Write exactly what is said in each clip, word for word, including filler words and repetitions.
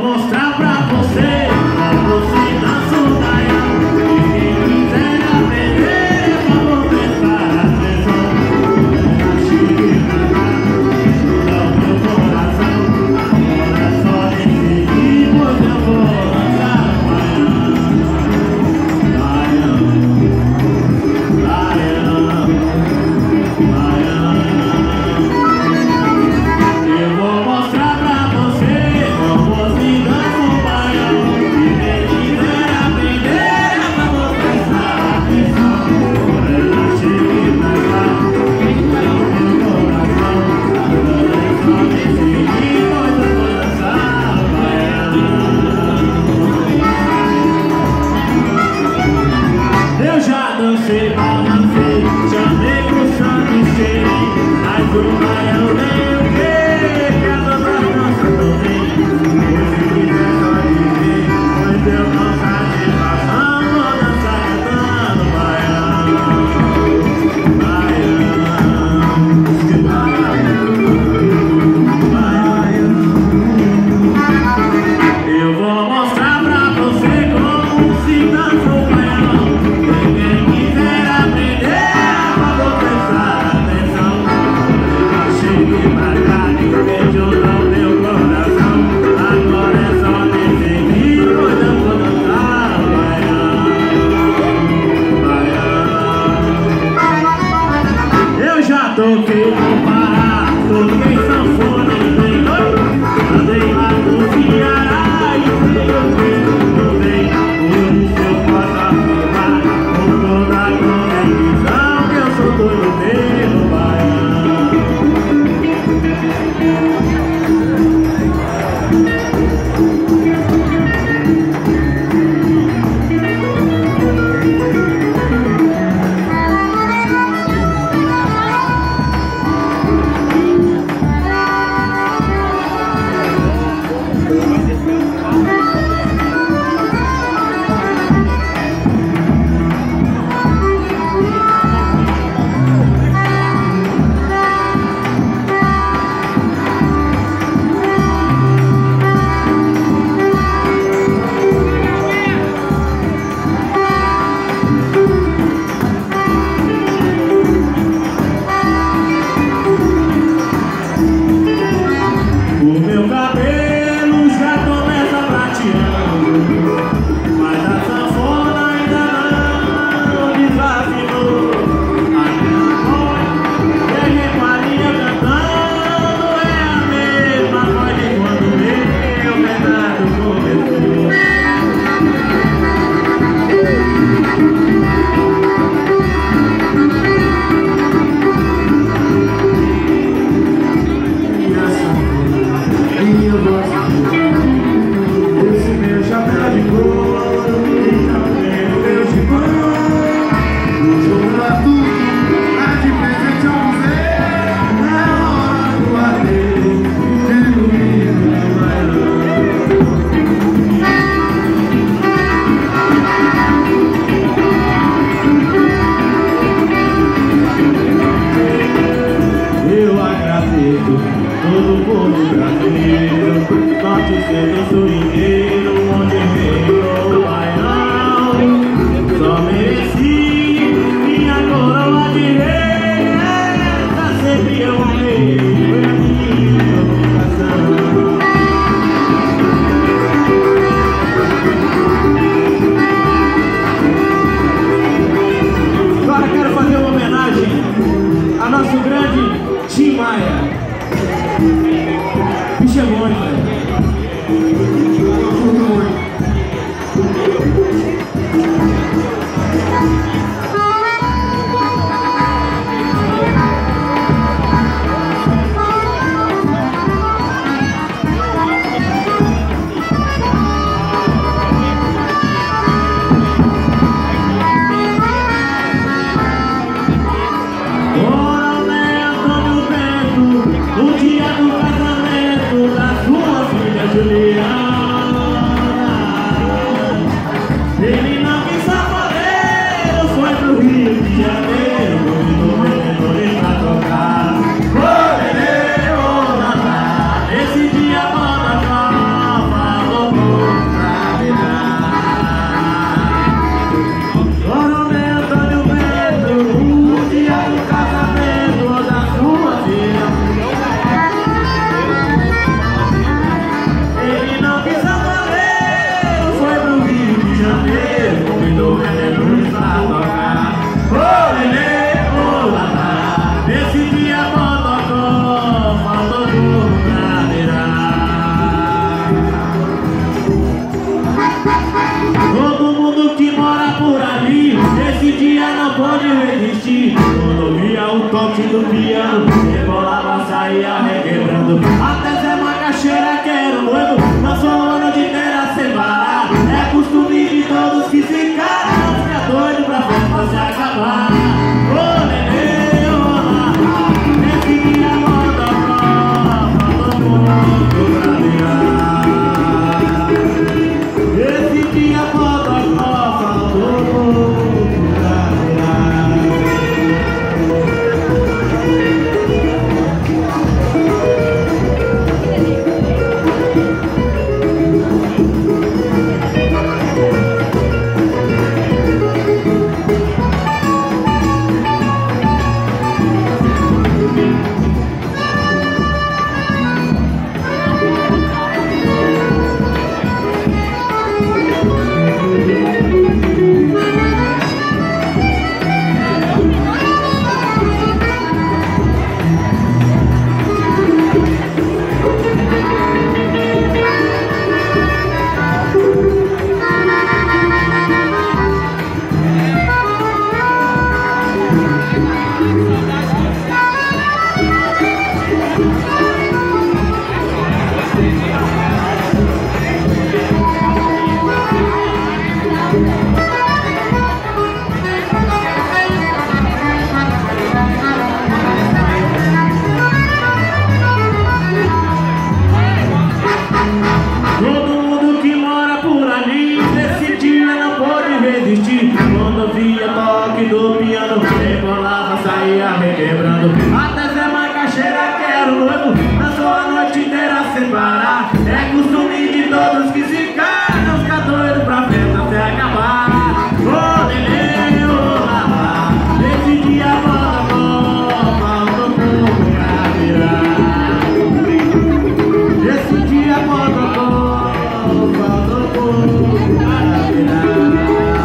mostrar pra você como se dança o baião. E quem quiser aprender, eu vou prestar atenção. Chegue pra cá, escuta o meu coração. Agora é só decidir, pois eu vou dançar o baião. Baião, baião, baião. Eu vou mostrar pra você como se dança o baião. E quem quiser aprender, vamos prestar atenção. Morena, chegue pra cá, escuta o meu coração. Agora é só decidir, pois eu vou dançar o baião. Eu já dancei, balancei, chamei pro santo e cheirei, mas o baião nem o que, que as outras danças não tem. Pois se quiser só dizer, pois eu não satisfação, vou dançar cantando baião. Baião, que baião, baião. Eu vou mostrar pra você como se dança o baião. E quem quiser aprender, vou prestar atenção. Chegue pra não pôde resistir. Quando via o toque do piano, rebolava, saía requebrando. Até Zé Macaxeira, que era o noivo, lançou uma noite inteira sem parar. É costume de todos que se encaram, fica doido pra festa se acabar. Ô nenê, ô lá, esse dia manda prova, todo mundo pra virar. Esse dia manda prova, todo mundo pra virar. Quando via toque do piano, rebolava, saía requebrando. Até Zé Macaxeira, que era o noivo, dançou a noite inteira sem parar. É costume de todos que se caram, fica doido pra festa até acabar. Ô neném, ô lá, esse dia manda prova, todo mundo pra virar. Esse dia manda prova, todo mundo pra virar.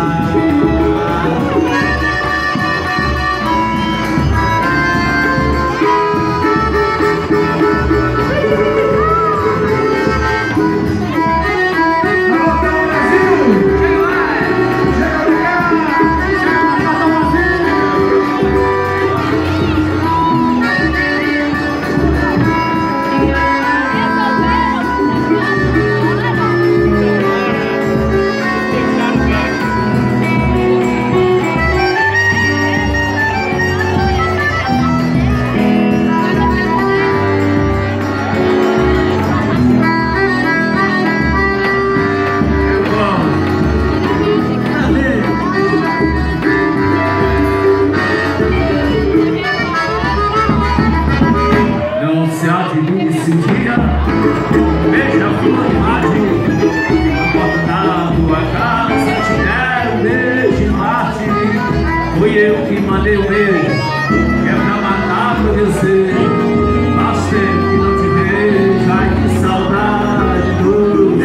Esse dia, veja a tua imagem, a porta da tua casa, te deram um beijo em Marte. Fui eu que mandei o beijo, que é pra matar teu desejo. Faz tempo que não te vejo, ai que saudade do...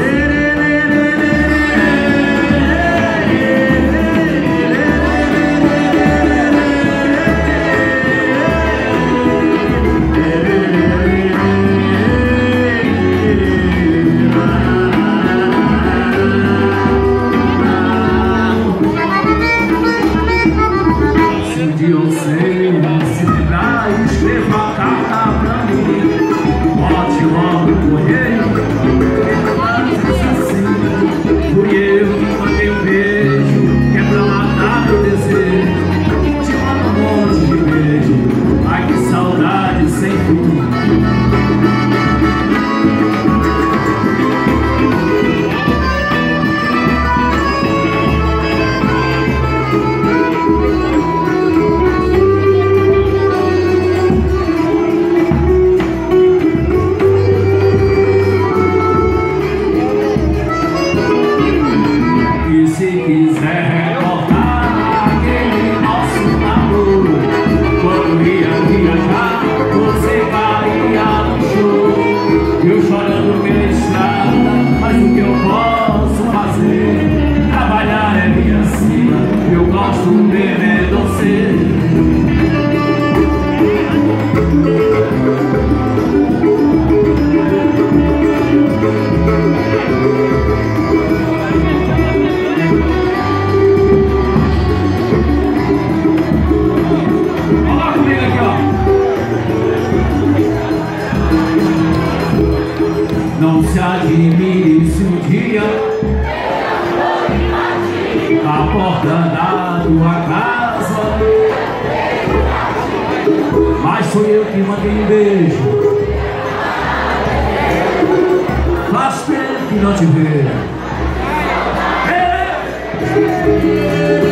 a porta da tua casa, mas foi eu que mandei um beijo. Faz tempo que não te vejo.